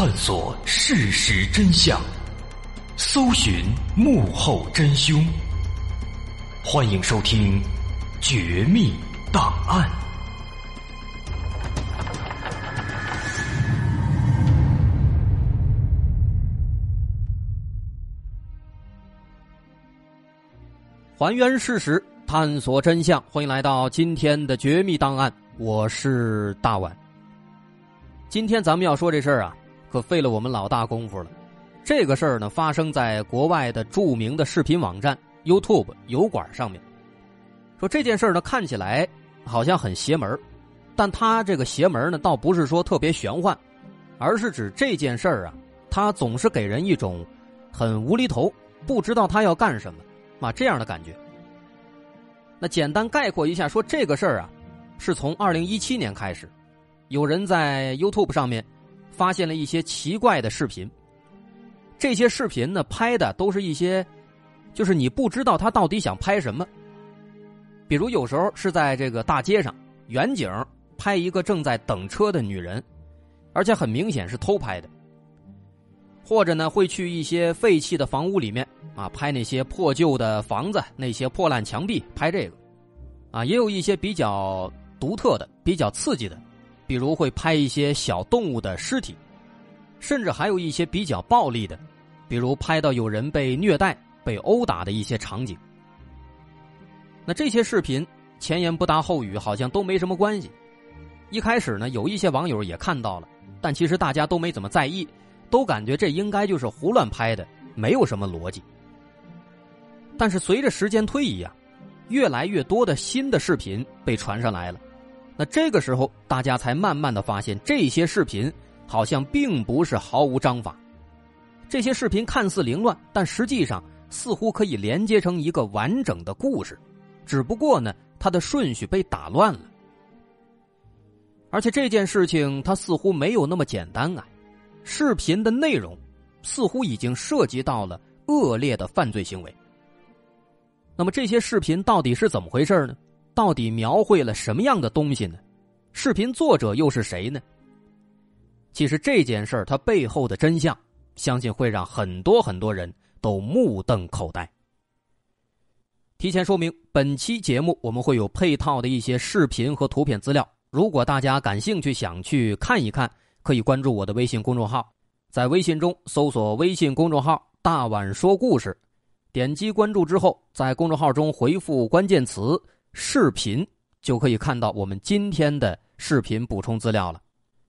探索事实真相，搜寻幕后真凶。欢迎收听《绝密档案》。 还原事实，探索真相，欢迎来到今天的绝密档案，我是大碗。今天咱们要说这事儿啊，可费了我们老大功夫了。这个事儿呢，发生在国外的著名的视频网站 YouTube 油管上面。说这件事儿呢，看起来好像很邪门，但它这个邪门呢，倒不是说特别玄幻，而是指这件事儿啊，它总是给人一种很无厘头，不知道他要干什么这样的感觉。那简单概括一下，说这个事儿啊，是从2017年开始，有人在 YouTube 上面发现了一些奇怪的视频。这些视频呢，拍的都是一些就是你不知道他到底想拍什么。比如有时候是在这个大街上远景拍一个正在等车的女人，而且很明显是偷拍的。或者呢，会去一些废弃的房屋里面拍那些破旧的房子，那些破烂墙壁，拍这个也有一些比较独特的，比较刺激的，比如会拍一些小动物的尸体，甚至还有一些比较暴力的，比如拍到有人被虐待、被殴打的一些场景。那这些视频前言不搭后语，好像都没什么关系。一开始呢，有一些网友也看到了，但其实大家都没怎么在意，都感觉这应该就是胡乱拍的，没有什么逻辑。但是随着时间推移越来越多的新的视频被传上来了。那这个时候大家才慢慢的发现，这些视频好像并不是毫无章法。这些视频看似凌乱，但实际上似乎可以连接成一个完整的故事，只不过呢，它的顺序被打乱了。而且这件事情它似乎没有那么简单视频的内容似乎已经涉及到了恶劣的犯罪行为。那么这些视频到底是怎么回事呢？到底描绘了什么样的东西呢？视频作者又是谁呢？其实这件事它背后的真相，相信会让很多人都目瞪口呆。提前说明，本期节目我们会有配套的一些视频和图片资料，如果大家感兴趣想去看一看，可以关注我的微信公众号，在微信中搜索微信公众号大碗说故事，点击关注之后，在公众号中回复关键词视频，就可以看到我们今天的视频补充资料了。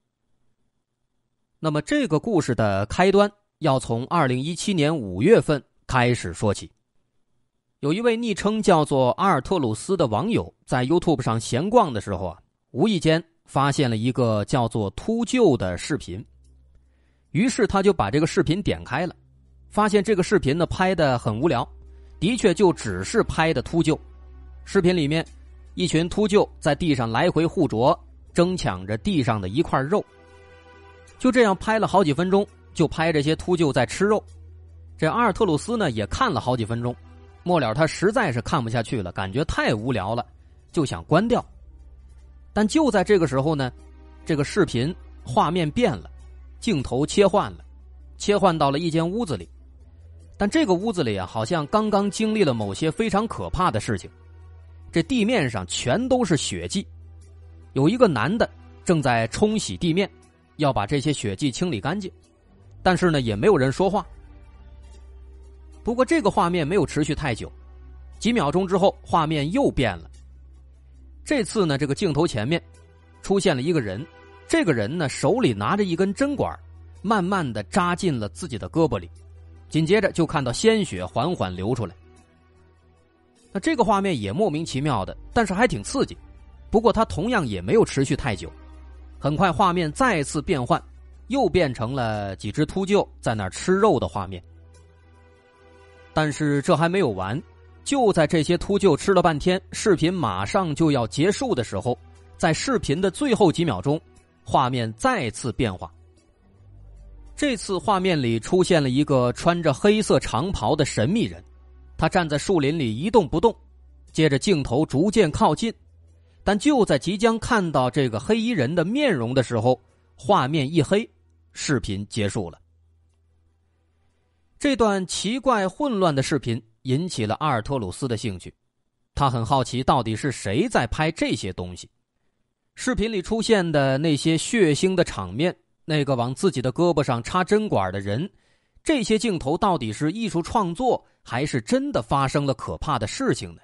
那么这个故事的开端要从2017年5月份开始说起。有一位昵称叫做阿尔特鲁斯的网友在 YouTube 上闲逛的时候无意间发现了一个叫做秃鹫的视频，于是他就把这个视频点开了，发现这个视频呢拍得很无聊，的确就只是拍的秃鹫。视频里面一群秃鹫在地上来回互啄，争抢着地上的一块肉。就这样拍了好几分钟，就拍这些秃鹫在吃肉。这阿尔特鲁斯呢也看了好几分钟，末了他实在是看不下去了，感觉太无聊了，就想关掉。但就在这个时候呢，这个视频画面变了，镜头切换到了一间屋子里。但这个屋子里好像刚刚经历了某些非常可怕的事情。这地面上全都是血迹，有一个男的正在冲洗地面，要把这些血迹清理干净，但是呢也没有人说话。不过这个画面没有持续太久，几秒钟之后画面又变了。这次呢，这个镜头前面出现了一个人，这个人呢手里拿着一根针管，慢慢的扎进了自己的胳膊里，紧接着就看到鲜血缓缓流出来。那这个画面也莫名其妙的，但是还挺刺激。不过它同样也没有持续太久，很快画面再次变换，又变成了几只秃鹫在那儿吃肉的画面。但是这还没有完，就在这些秃鹫吃了半天，视频马上就要结束的时候，在视频的最后几秒钟，画面再次变化。这次画面里出现了一个穿着黑色长袍的神秘人，他站在树林里一动不动，接着镜头逐渐靠近，但就在即将看到这个黑衣人的面容的时候，画面一黑， 视频结束了。这段奇怪混乱的视频引起了阿尔特鲁斯的兴趣，他很好奇到底是谁在拍这些东西。视频里出现的那些血腥的场面，那个往自己的胳膊上插针管的人，这些镜头到底是艺术创作，还是真的发生了可怕的事情呢？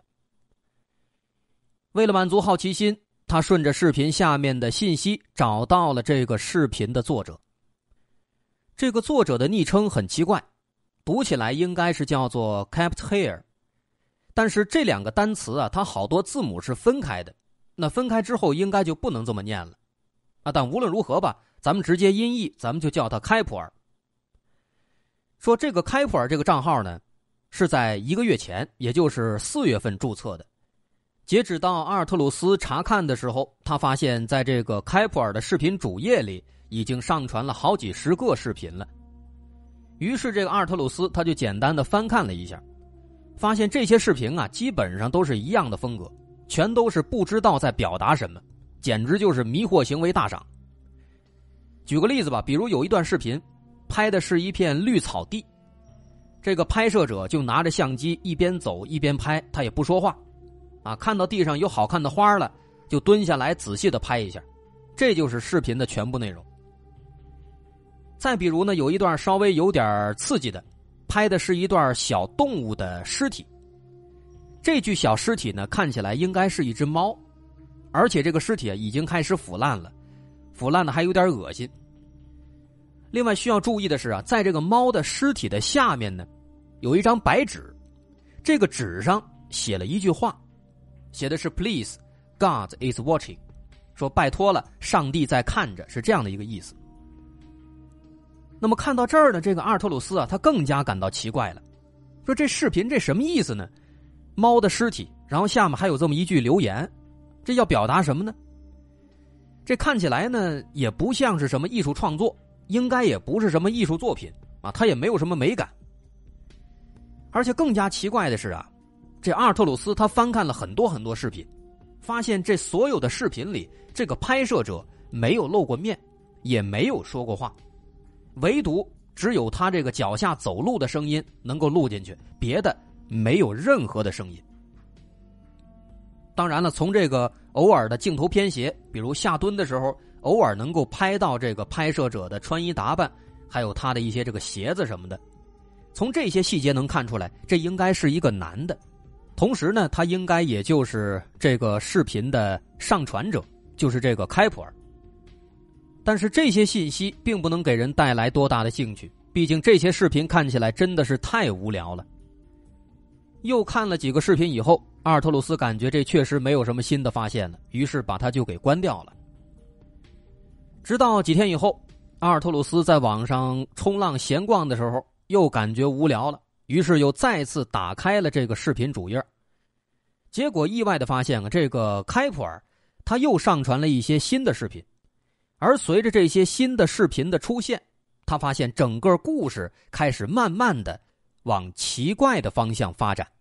为了满足好奇心，他顺着视频下面的信息找到了这个视频的作者。这个作者的昵称很奇怪，读起来应该是叫做 Capt Hair， 但是这两个单词啊，它好多字母是分开的，那分开之后应该就不能这么念了啊。但无论如何吧，咱们直接音译，咱们就叫他开普尔。说这个开普尔这个账号呢，是在1个月前，也就是4月份注册的。截止到阿尔特鲁斯查看的时候，他发现在这个开普尔的视频主页里已经上传了好几十个视频了。于是这个阿尔特鲁斯他就简单的翻看了一下，发现这些视频啊基本上都是一样的风格，全都是不知道在表达什么，简直就是迷惑行为大赏。举个例子吧，比如有一段视频拍的是一片绿草地，这个拍摄者就拿着相机一边走一边拍，他也不说话啊，看到地上有好看的花了，就蹲下来仔细的拍一下，这就是视频的全部内容。再比如呢，有一段稍微有点刺激的，拍的是一段小动物的尸体。这具小尸体呢，看起来应该是一只猫，而且这个尸体已经开始腐烂了，腐烂的还有点恶心。另外需要注意的是啊，在这个猫的尸体的下面呢，有一张白纸，这个纸上写了一句话，写的是 Please, God is watching， 说拜托了，上帝在看着，是这样的一个意思。那么看到这儿呢，这个阿尔特鲁斯啊，他更加感到奇怪了，说这视频这什么意思呢？猫的尸体，然后下面还有这么一句留言，这要表达什么呢？这看起来呢，也不像是什么艺术创作，应该也不是什么艺术作品啊，它也没有什么美感。而且更加奇怪的是啊，这阿尔特鲁斯他翻看了很多很多视频，发现这所有的视频里，这个拍摄者没有露过面，也没有说过话，唯独只有他这个脚下走路的声音能够录进去，别的没有任何的声音。当然了，从这个偶尔的镜头偏斜，比如下蹲的时候偶尔能够拍到这个拍摄者的穿衣打扮，还有他的一些这个鞋子什么的，从这些细节能看出来，这应该是一个男的。同时呢，他应该也就是这个视频的上传者，就是这个开普尔。但是这些信息并不能给人带来多大的兴趣，毕竟这些视频看起来真的是太无聊了。又看了几个视频以后，阿尔特鲁斯感觉这确实没有什么新的发现了，于是把它就给关掉了。直到几天以后，阿尔特鲁斯在网上冲浪闲逛的时候，又感觉无聊了，于是又再次打开了这个视频主页。结果意外的发现啊，这个开普尔他又上传了一些新的视频，而随着这些新的视频的出现，他发现整个故事开始慢慢的往奇怪的方向发展。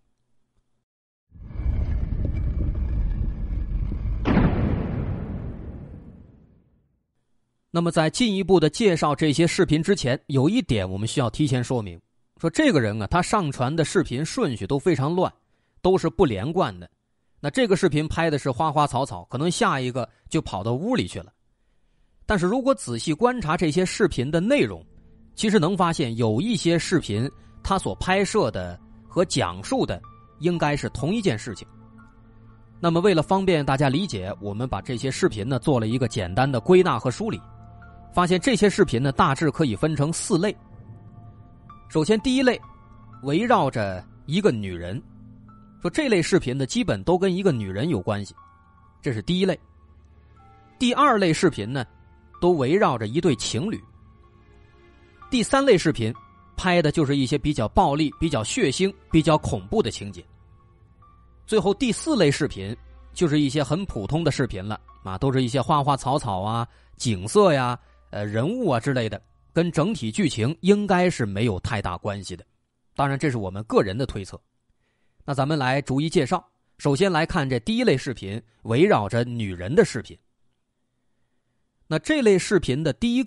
那么在进一步的介绍这些视频之前，有一点我们需要提前说明，说这个人啊，他上传的视频顺序都非常乱，都是不连贯的。那这个视频拍的是花花草草，可能下一个就跑到屋里去了。但是如果仔细观察这些视频的内容，其实能发现有一些视频他所拍摄的和讲述的应该是同一件事情。那么为了方便大家理解，我们把这些视频呢做了一个简单的归纳和梳理，发现这些视频呢大致可以分成4类。首先第一类围绕着一个女人，说这类视频呢基本都跟一个女人有关系，这是第一类。第2类视频呢都围绕着一对情侣。第3类视频拍的就是一些比较暴力、比较血腥、比较恐怖的情节。最后第4类视频就是一些很普通的视频了啊，都是一些花花草草啊、景色呀、人物啊之类的，跟整体剧情应该是没有太大关系的。当然这是我们个人的推测。那咱们来逐一介绍。首先来看这第1类视频，围绕着女人的视频。那这类视频的第一个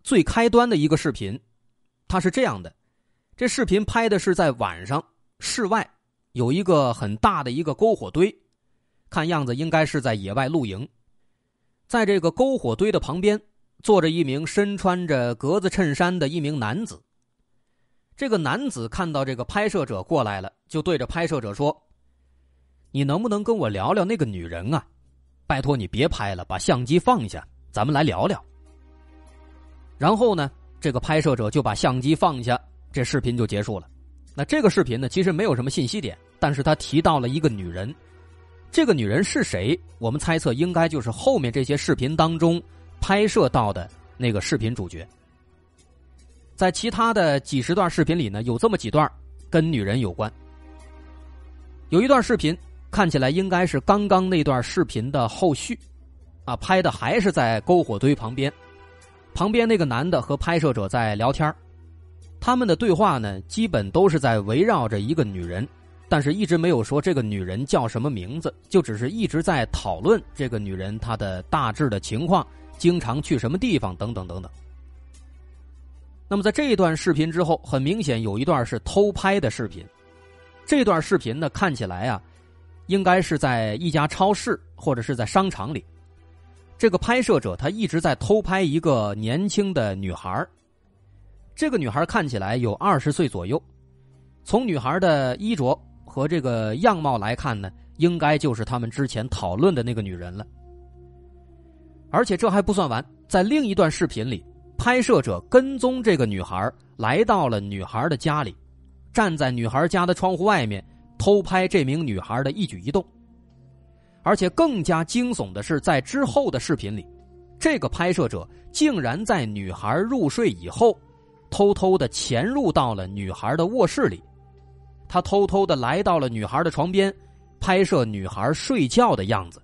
最开端的一个视频，它是这样的，这视频拍的是在晚上，室外有一个很大的一个篝火堆，看样子应该是在野外露营。在这个篝火堆的旁边坐着一名身穿着格子衬衫的一名男子。这个男子看到这个拍摄者过来了，就对着拍摄者说，你能不能跟我聊聊那个女人啊？拜托你别拍了，把相机放下，咱们来聊聊。然后呢，这个拍摄者就把相机放下，这视频就结束了。那这个视频呢，其实没有什么信息点，但是他提到了一个女人。这个女人是谁？我们猜测应该就是后面这些视频当中拍摄到的那个视频主角。在其他的几十段视频里呢，有这么几段跟女人有关。有一段视频看起来应该是刚刚那段视频的后续啊，拍的还是在篝火堆旁边，旁边那个男的和拍摄者在聊天，他们的对话呢基本都是在围绕着一个女人，但是一直没有说这个女人叫什么名字，就只是一直在讨论这个女人她的大致的情况，经常去什么地方等等等等。那么在这一段视频之后，很明显有一段是偷拍的视频。这段视频呢看起来啊，应该是在一家超市或者是在商场里。这个拍摄者他一直在偷拍一个年轻的女孩。这个女孩看起来有20岁左右，从女孩的衣着和这个样貌来看呢，应该就是他们之前讨论的那个女人了。而且这还不算完，在另一段视频里，拍摄者跟踪这个女孩来到了女孩的家里，站在女孩家的窗户外面偷拍这名女孩的一举一动。而且更加惊悚的是，在之后的视频里，这个拍摄者竟然在女孩入睡以后偷偷地潜入到了女孩的卧室里，他偷偷地来到了女孩的床边，拍摄女孩睡觉的样子。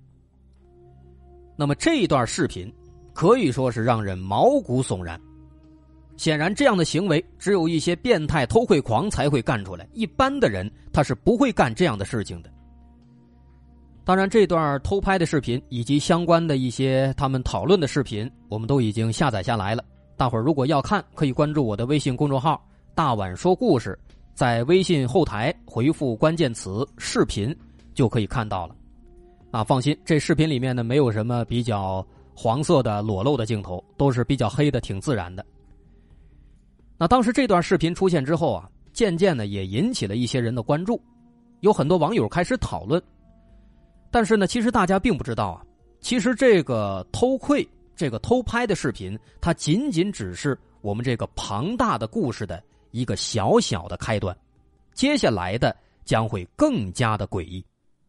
那么这一段视频可以说是让人毛骨悚然。显然这样的行为只有一些变态偷窥狂才会干出来，一般的人他是不会干这样的事情的。当然这段偷拍的视频以及相关的一些他们讨论的视频我们都已经下载下来了，大伙儿如果要看可以关注我的微信公众号大碗说故事，在微信后台回复关键词视频就可以看到了。放心，这视频里面呢没有什么比较黄色的裸露的镜头，都是比较黑的，挺自然的。那当时这段视频出现之后啊，渐渐的也引起了一些人的关注，有很多网友开始讨论。但是呢，其实大家并不知道啊，其实这个偷窥、这个偷拍的视频，它仅仅只是我们这个庞大的故事的一个小小的开端，接下来的将会更加的诡异。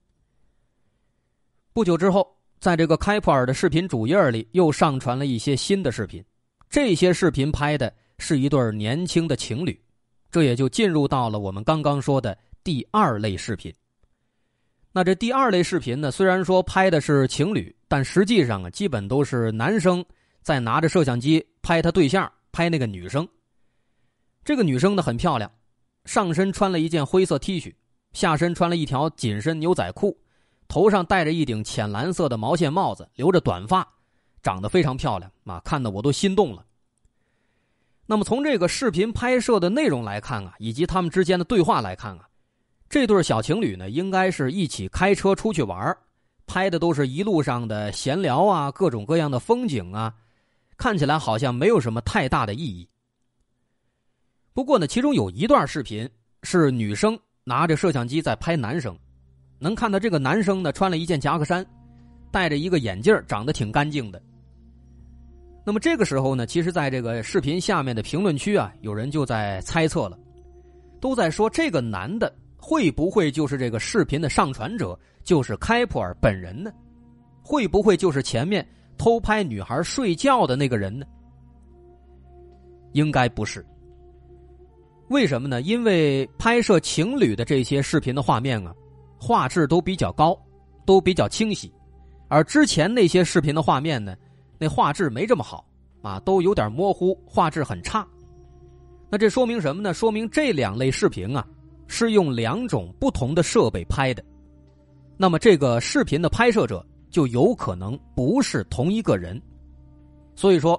不久之后，在这个开普尔的视频主页里又上传了一些新的视频，这些视频拍的是一对年轻的情侣，这也就进入到了我们刚刚说的第二类视频。那这第二类视频呢，虽然说拍的是情侣，但实际上啊，基本都是男生在拿着摄像机拍他对象，拍那个女生。这个女生呢很漂亮，上身穿了一件灰色 T 恤，下身穿了一条紧身牛仔裤，头上戴着一顶浅蓝色的毛线帽子，留着短发，长得非常漂亮啊，看得我都心动了。那么从这个视频拍摄的内容来看啊，以及他们之间的对话来看啊，这对小情侣呢应该是一起开车出去玩，拍的都是一路上的闲聊啊，各种各样的风景啊，看起来好像没有什么太大的意义。不过呢，其中有一段视频是女生拿着摄像机在拍男生，能看到这个男生呢穿了一件夹克衫，戴着一个眼镜，长得挺干净的。那么这个时候呢，其实在这个视频下面的评论区啊，有人就在猜测了，都在说这个男的会不会就是这个视频的上传者，就是开普尔本人呢？会不会就是前面偷拍女孩睡觉的那个人呢？应该不是。为什么呢？因为拍摄情侣的这些视频的画面啊，画质都比较高，都比较清晰，而之前那些视频的画面呢，那画质没这么好啊，都有点模糊，画质很差。那这说明什么呢？说明这两类视频啊是用两种不同的设备拍的，那么这个视频的拍摄者就有可能不是同一个人。所以说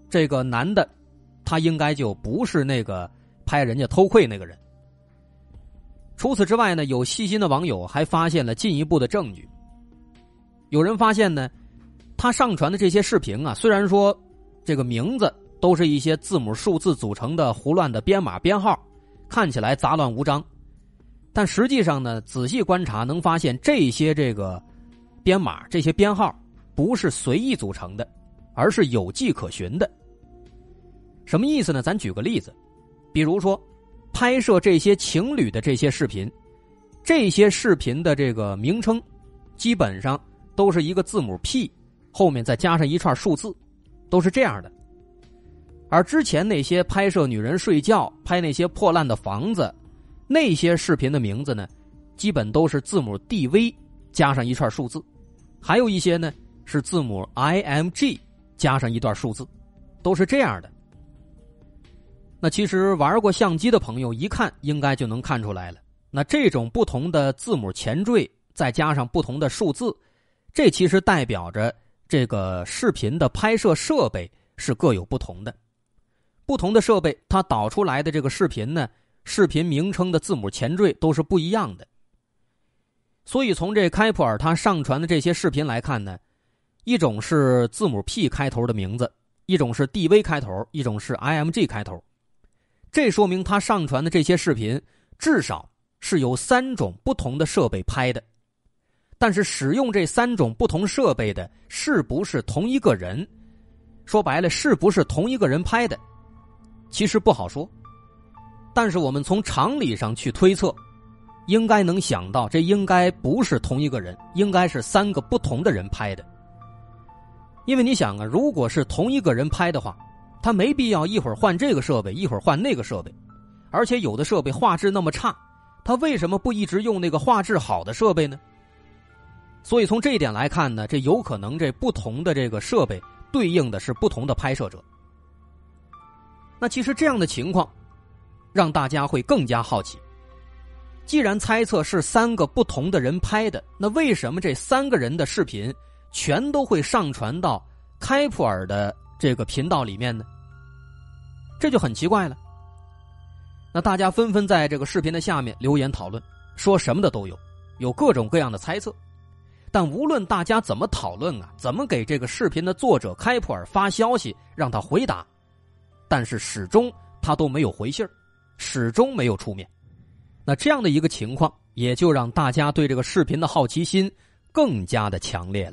这个男的他应该就不是那个拍人家偷窥那个人。除此之外呢，有细心的网友还发现了进一步的证据。有人发现呢，他上传的这些视频啊，虽然说这个名字都是一些字母数字组成的胡乱的编码编号，看起来杂乱无章，但实际上呢，仔细观察能发现这些这个编码这些编号不是随意组成的，而是有迹可循的。什么意思呢？咱举个例子，比如说拍摄这些情侣的这些视频，这些视频的这个名称基本上都是一个字母 P 后面再加上一串数字，都是这样的。而之前那些拍摄女人睡觉拍那些破烂的房子那些视频的名字呢，基本都是字母 DV 加上一串数字，还有一些呢是字母 IMG 加上一段数字，都是这样的。那其实玩过相机的朋友一看应该就能看出来了，那这种不同的字母前缀再加上不同的数字，这其实代表着这个视频的拍摄设备是各有不同的。不同的设备它导出来的这个视频呢，视频名称的字母前缀都是不一样的。所以从这开普尔他上传的这些视频来看呢，一种是字母 P 开头的名字，一种是 DV 开头，一种是 IMG 开头。这说明他上传的这些视频至少是由3种不同的设备拍的。但是使用这3种不同设备的是不是同一个人，说白了是不是同一个人拍的，其实不好说。但是我们从常理上去推测，应该能想到这应该不是同一个人，应该是3个不同的人拍的。因为你想啊，如果是同一个人拍的话，他没必要一会儿换这个设备一会儿换那个设备，而且有的设备画质那么差，他为什么不一直用那个画质好的设备呢？所以从这一点来看呢，这有可能这不同的这个设备对应的是不同的拍摄者。那其实这样的情况让大家会更加好奇，既然猜测是3个不同的人拍的，那为什么这3个人的视频全都会上传到开普尔的这个频道里面呢？这就很奇怪了。那大家纷纷在这个视频的下面留言讨论，说什么的都有，有各种各样的猜测。但无论大家怎么讨论啊，怎么给这个视频的作者开普尔发消息让他回答，但是始终他都没有回信儿，始终没有出面。那这样的一个情况也就让大家对这个视频的好奇心更加的强烈了。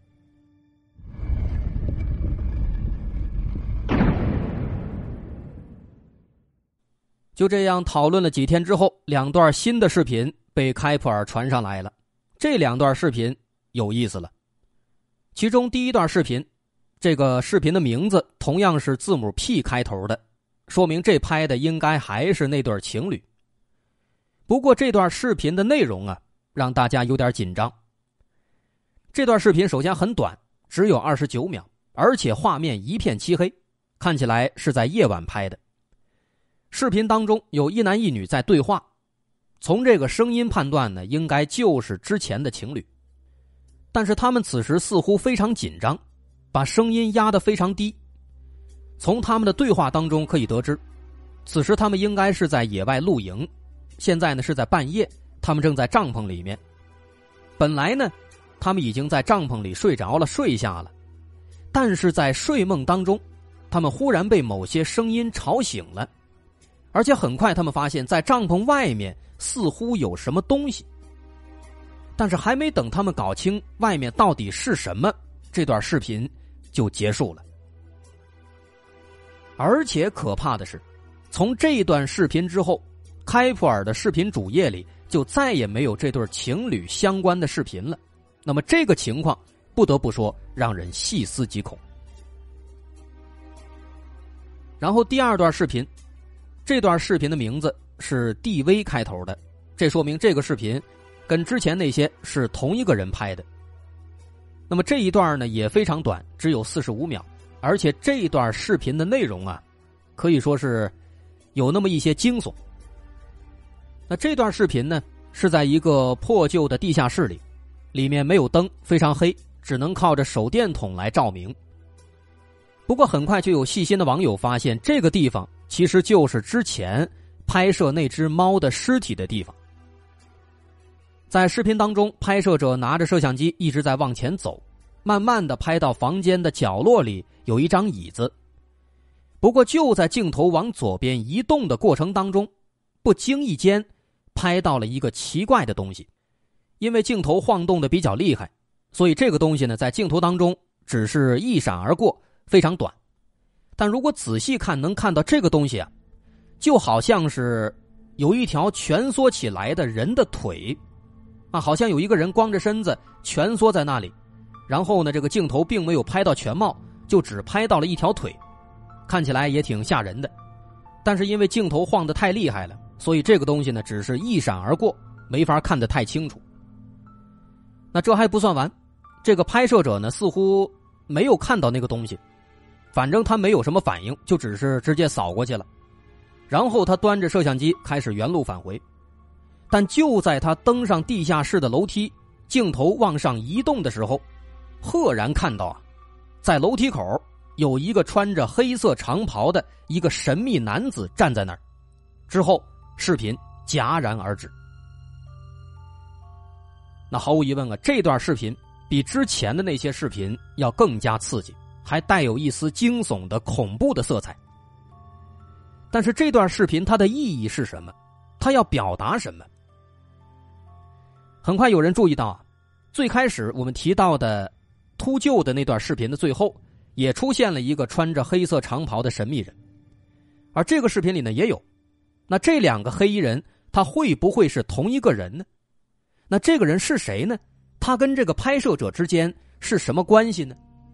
就这样讨论了几天之后，2段新的视频被开普尔传上来了。这2段视频有意思了。其中第一段视频，这个视频的名字同样是字母 P 开头的，说明这拍的应该还是那对情侣。不过这段视频的内容啊，让大家有点紧张。这段视频首先很短，只有29秒，而且画面一片漆黑，看起来是在夜晚拍的。视频当中有一男一女在对话，从这个声音判断呢，应该就是之前的情侣。但是他们此时似乎非常紧张，把声音压得非常低。从他们的对话当中可以得知，此时他们应该是在野外露营，现在呢是在半夜，他们正在帐篷里面。本来呢他们已经在帐篷里睡着了，睡下了，但是在睡梦当中，他们忽然被某些声音吵醒了，而且很快他们发现在帐篷外面似乎有什么东西。但是还没等他们搞清外面到底是什么，这段视频就结束了。而且可怕的是，从这段视频之后，开普尔的视频主页里就再也没有这对情侣相关的视频了。那么这个情况不得不说让人细思极恐。然后第2段视频，这段视频的名字是 DV 开头的，这说明这个视频跟之前那些是同一个人拍的。那么这一段呢也非常短，只有45秒，而且这一段视频的内容啊，可以说是有那么一些惊悚。那这段视频呢是在一个破旧的地下室里，里面没有灯，非常黑，只能靠着手电筒来照明。 不过很快就有细心的网友发现，这个地方其实就是之前拍摄那只猫的尸体的地方。在视频当中，拍摄者拿着摄像机一直在往前走，慢慢的拍到房间的角落里有一张椅子。不过就在镜头往左边移动的过程当中，不经意间拍到了一个奇怪的东西。因为镜头晃动的比较厉害，所以这个东西呢在镜头当中只是一闪而过，非常短。但如果仔细看，能看到这个东西啊，就好像是有一条蜷缩起来的人的腿啊，好像有一个人光着身子蜷缩在那里。然后呢，这个镜头并没有拍到全貌，就只拍到了一条腿，看起来也挺吓人的。但是因为镜头晃得太厉害了，所以这个东西呢只是一闪而过，没法看得太清楚。那这还不算完，这个拍摄者呢似乎没有看到那个东西，反正他没有什么反应，就只是直接扫过去了。然后他端着摄像机开始原路返回。但就在他登上地下室的楼梯，镜头往上移动的时候，赫然看到啊，在楼梯口有一个穿着黑色长袍的一个神秘男子站在那儿。之后视频戛然而止。那毫无疑问啊，这段视频比之前的那些视频要更加刺激，还带有一丝惊悚的恐怖的色彩。但是这段视频它的意义是什么？它要表达什么？很快有人注意到啊，最开始我们提到的秃鹫的那段视频的最后也出现了一个穿着黑色长袍的神秘人，而这个视频里呢也有。那这两个黑衣人他会不会是同一个人呢？那这个人是谁呢？他跟这个拍摄者之间是什么关系呢？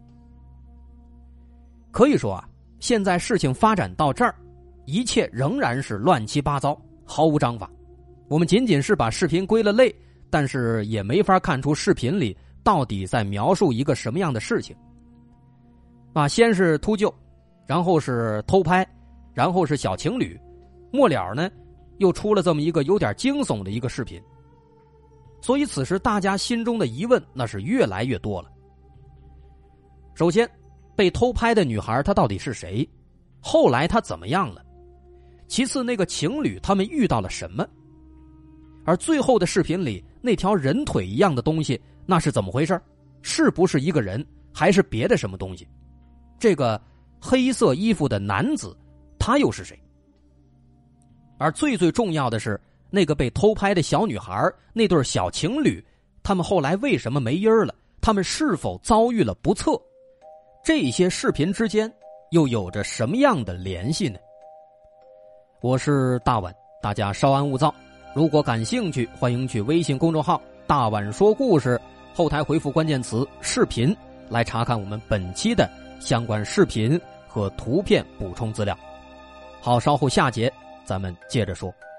可以说啊，现在事情发展到这儿，一切仍然是乱七八糟，毫无章法。我们仅仅是把视频归了类，但是也没法看出视频里到底在描述一个什么样的事情。啊，先是秃鹫，然后是偷拍，然后是小情侣，末了呢又出了这么一个有点惊悚的一个视频。所以此时大家心中的疑问那是越来越多了。首先，被偷拍的女孩她到底是谁？后来她怎么样了？其次，那个情侣他们遇到了什么？而最后的视频里那条人腿一样的东西，那是怎么回事？是不是一个人，还是别的什么东西？这个黑色衣服的男子他又是谁？而最重要的是，那个被偷拍的小女孩，那对小情侣，他们后来为什么没音儿了？他们是否遭遇了不测？这些视频之间又有着什么样的联系呢？我是大碗，大家稍安勿躁。如果感兴趣，欢迎去微信公众号大碗说故事，后台回复关键词视频来查看我们本期的相关视频和图片补充资料。好，稍后下节咱们接着说。